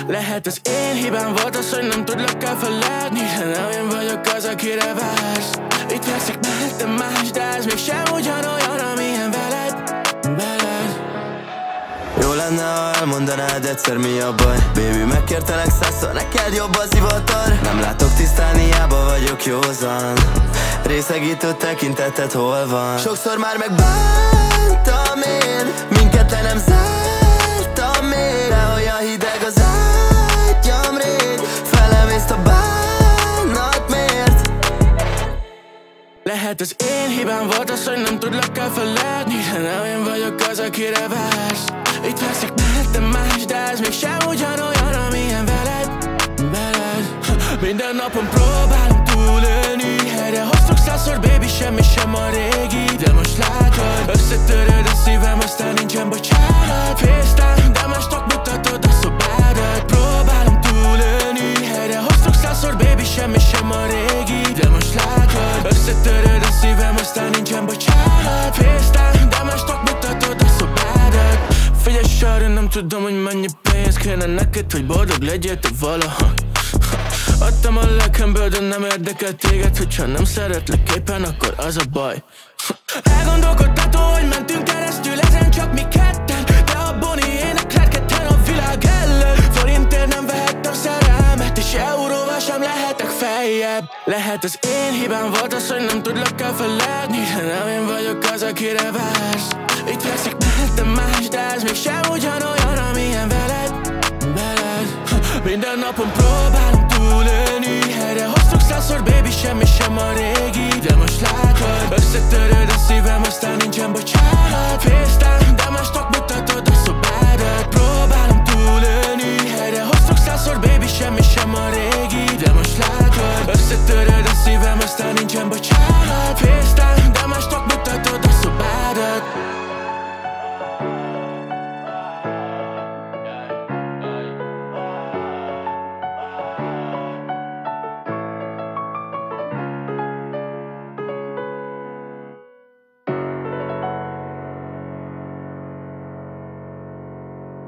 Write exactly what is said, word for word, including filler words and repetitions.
Lehet az én hibám volt az, hogy nem tudlak elfeledni, de nem én vagyok az, akire vársz. Itt veszek mellettem más, de ez mégsem ugyanolyan, amilyen veled, veled. Jó lenne, ha elmondanád egyszer, mi a baj. Baby, megkértelek százszor, neked jobb az ivatar. Nem látok tisztán, hiába vagyok józan. Részegítő tekinteted hol van? Sokszor már megbántam én, minket le nem zártam még. De olyan hideg az ágyam rég, felemészt a bánat miért? Lehet az én hibám volt az, hogy nem tudlak elfeledni, de nem én vagyok az, akire vársz. Itt veszek mellettem más, de ez mégsem ugyanolyan, amilyen veled, veled. Minden napon próbálom túlélni, erre hoztuk százszor, baby, semmi sem a régi. De most látod, összetöröd a szívem, aztán nincsen bocsánat. FaceTime, de másnak mutatod a szobádat. Próbálom túlélni, erre hoztuk százszor, baby, semmi sem a régi. De most látod, összetöröd a szívem, aztán nincsen bocsánat. FaceTime, de másnak mutatod a szobádat. Figyelj, Sari, nem tudom, hogy mennyi pénz kéne neked, hogy boldog legyél te valaha. Adtam a lelkemből, de nem érdekel téged, hogyha nem szeretlek éppen, akkor az a baj. Elgondolkodtató, hogy mentünk keresztül ezen csak mi ketten, de a Bonnie énekled ketten a világ ellen. Forintért nem vehettem szerelmet, és euróval sem lehetek feljebb. Lehet az én hibám volt az, hogy nem tudlak elfeledni, de nem én vagyok az, akire vársz. Itt veszek mellettem más, de ez mégsem ugyanolyan, amilyen veled, veled. Minden napon próbálom túlélni, erre hoztuk százszor, baby, semmi sem a régi. De most látod, összetöröd a szívem, aztán nincsen bocsánat. FaceTime, de másnak mutatod a